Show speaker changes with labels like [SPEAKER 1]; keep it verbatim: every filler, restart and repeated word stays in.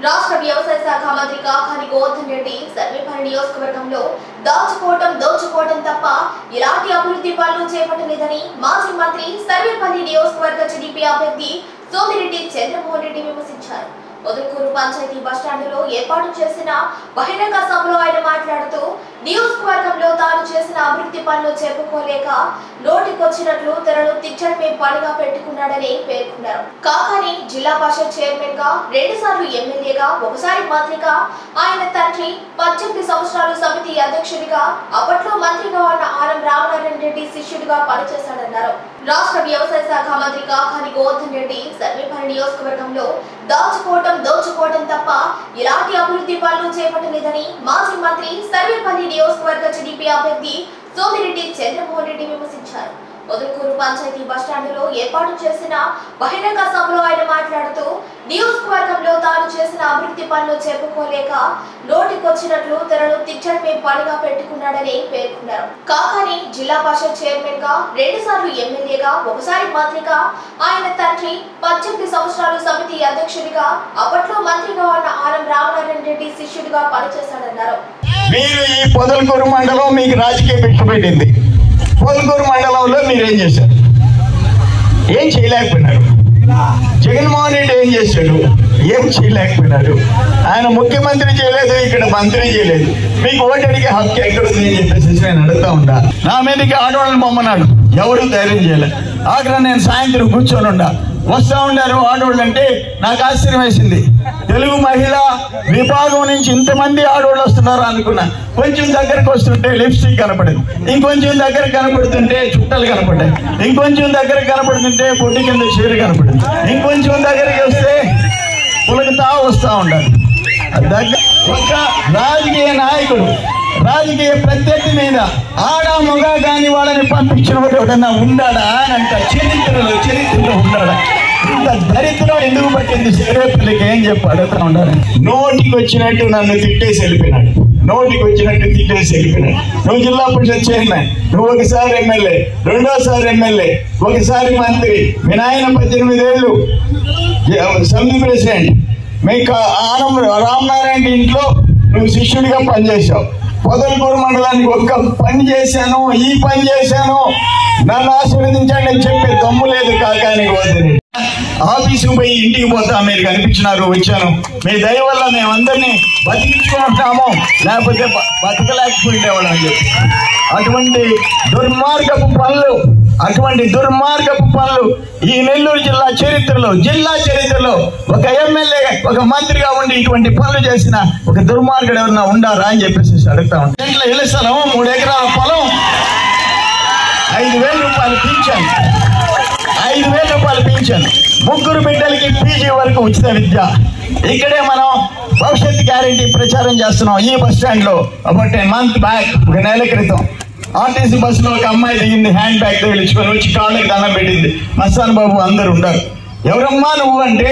[SPEAKER 1] రాష్ట్ర వ్యవసాయ శాఖ మంత్రి కాకాని గోవర్ధన్ రెడ్డి సర్వేపల్లి నియోజకవర్గంలో దాచుకోవడం దోచుకోవడం తప్ప ఇలాంటి అభివృద్ధి పనులు చేపట్టలేదని మాజీ మంత్రి సర్వేపల్లి నియోజకవర్గ టీడీపీ అభ్యర్థి సోమిరెడ్డి చంద్రమోహన్ రెడ్డి విమర్శించారు. మొదలకూరు పంచాయతీ బస్టాండులో ఏర్పాటు చేసిన బహిరంగ సభలో ఆయన మాట్లాడుతూ నియోజకవర్గంలో తాను చేసిన అభివృద్ధి పనులు చెప్పుకోలేక నోటికొచ్చినట్లు తనను తిట్టడమే పనిగా పెట్టుకున్నాడని పేర్కొన్నారు. కాకాని జిల్లా పరిషత్ చైర్మన్ గా రెండు సార్లు ఎమ్మెల్యేగా ఒకసారి మంత్రిగా ఆయన తండ్రి పద్దెనిమిది సంవత్సరాలు సమితి అధ్యక్షుడిగా అప్పట్లో మంత్రిగా ఉన్న ఆనం రామనారాయణ రెడ్డి శిష్యుడిగా పనిచేశాడన్నారు. రాష్ట్ర వ్యవసాయ శాఖ మంత్రి కాకాని గోవర్ధన్ రెడ్డి సర్వేపల్లి నియోజకవర్గంలో దాచుకోవడం దోచుకోవడం తప్ప ఇలాంటి అభివృద్ధి పనులు చేపట్టలేదని మాజీ మంత్రి సర్వేపల్లి నియోజకవర్గ టీడీపీ అభ్యర్థి సోమిరెడ్డి చంద్రమోహన్ రెడ్డి విమర్శించారు. మొదలకూరు పంచాయతీ బస్టాండులో ఏర్పాటు చేసిన బహిరంగ సభలో ఆయన మాట్లాడుతూ నియోజకవర్గంలో తాను చేసిన అభివృద్ధి పనులు చెప్పుకోలేక నోటికొచ్చినట్లు తనను తిట్టడమే పనిగా పెట్టుకున్నాడని పేర్కొన్నారు. కాకాని జిల్లా పరిషత్ చైర్మన్ గా రెండు సార్లు ఎమ్మెల్యేగా ఒకసారి మంత్రిగా ఆయన తండ్రి పద్దెనిమిది సంవత్సరాలు సమితి అధ్యక్షుడిగా అప్పట్లో మంత్రిగా ఉన్న ఆనం రామనారాయణ రెడ్డి శిష్యుడిగా పనిచేశాడన్నారు.
[SPEAKER 2] మీరు ఈ పొదలకూరు మండలం మీకు రాజకీయ భిక్ష పెట్టింది. పొదలకూరు మండలంలో మీరేం చేశారు? ఏం చేయలేకపోయినారు. జగన్మోహన్ రెడ్డి ఏం చేశాడు? ఏం చేయలేకపోయినాడు. ఆయన ముఖ్యమంత్రి చేయలేదు, ఇక్కడ మంత్రి చేయలేదు. మీకు ఓటు అడిగే హక్కు ఎక్కడుంది అని చెప్పేసి నేను అడుగుతా ఉంటా. నా మీదకి ఆడవాళ్ళని పొమ్మన్నాడు, ఎవరు ధైర్యం చేయలేదు. ఆఖరి నేను సాయంత్రం కూర్చొని ఉండా. వస్తూ ఉండారు ఆడవాళ్ళు అంటే నాకు ఆశ్చర్యం వేసింది. తెలుగు మహిళ విభాగం నుంచి ఇంతమంది ఆడవాళ్ళు వస్తున్నారు అనుకున్నా. కొంచెం దగ్గరకు వస్తుంటే లిప్స్టిక్ కనపడింది, ఇంకొంచెం దగ్గర కనపడుతుంటే చుట్టలు కనపడ్డాయి, ఇంకొంచెం దగ్గర కనపడుతుంటే పొట్టి కింద చీర కనపడింది, ఇంకొంచెం దగ్గరికి వస్తే పులకతా వస్తూ ఉండాలి. దగ్గర ఒక రాజకీయ నాయకుడు రాజకీయ ప్రత్యర్థి మీద ఆడ మొగ కాని వాళ్ళని పంపించిన వాడు ఎవడన్నా ఉండాడా అని అంట. చరిత్రలో చరిత్రలో ఉండాడా? ఇంత దరిద్రం ఎందుకు పట్టింది సర్వేపల్లికి? ఏం చెప్పి అడుగుతా ఉండాలి. నోటికి వచ్చినట్టు నన్ను తిట్టేసి వెళ్ళిపోయినాడు. నోటికి వచ్చినట్టు తిట్టేసి వెళ్ళిపోయినాడు. నువ్వు జిల్లా పరిషత్ చైర్మన్, నువ్వు ఒకసారి ఎమ్మెల్యే, రెండోసారి ఎమ్మెల్యే, ఒకసారి మంత్రి, మీ నాయన పద్దెనిమిది ఏళ్ళు సమితి ప్రెసిడెంట్, మీకు ఆనం రామనారాయణ ఇంట్లో నువ్వు శిష్యుడిగా పనిచేశావు. పొదలకూరు మండలానికి ఒక్క పని చేశాను, ఈ పని చేశాను, నన్ను ఆశీర్వదించండి అని చెప్పే దమ్ము లేదు కాకాని గోవర్ధన్. ఆఫీసుకు పోయి ఇంటికి పోతా, మీరు కనిపించినారు, వచ్చాను. మీ దయ వల్ల మేమందరినీ బతికించుకుంటాము, లేకపోతే బతకలేకపోయిండేవాళ్ళం అని చెప్పి. అటువంటి దుర్మార్గపు పనులు అటువంటి దుర్మార్గపు పనులు ఈ నెల్లూరు జిల్లా చరిత్రలో జిల్లా చరిత్రలో ఒక ఎమ్మెల్యే ఒక మంత్రిగా ఉండి ఇటువంటి పనులు చేసిన ఒక దుర్మార్గుడు ఎవరన్నా ఉండారా అని చెప్పేసి అడుగుతా ఉంటాం. ఇంట్లో ఇళ్ళ స్థలం, మూడు ఎకరాల పొలం, ఐదు వేల రూపాయలు పింఛన్ ఐదు వేల రూపాయలు పింఛన్ ముగ్గురు బిడ్డలకి పీజీ వరకు ఉచిత విద్య. ఇక్కడే మనం భవిష్యత్ గ్యారెంటీ ప్రచారం చేస్తున్నాం. ఈ బస్ స్టాండ్ లో అబౌట్ ఏ మంత్ బ్యాక్, ఒక నెల క్రితం ఆర్టీసీ బస్సులో ఒక అమ్మాయి దిగింది, హ్యాండ్ బ్యాగ్ తగిలించుకొని వచ్చి కాళ్ళకి దండం పెట్టింది. మస్తాన్ బాబు అందరు ఉండరు. ఎవరమ్మా నువ్వు అంటే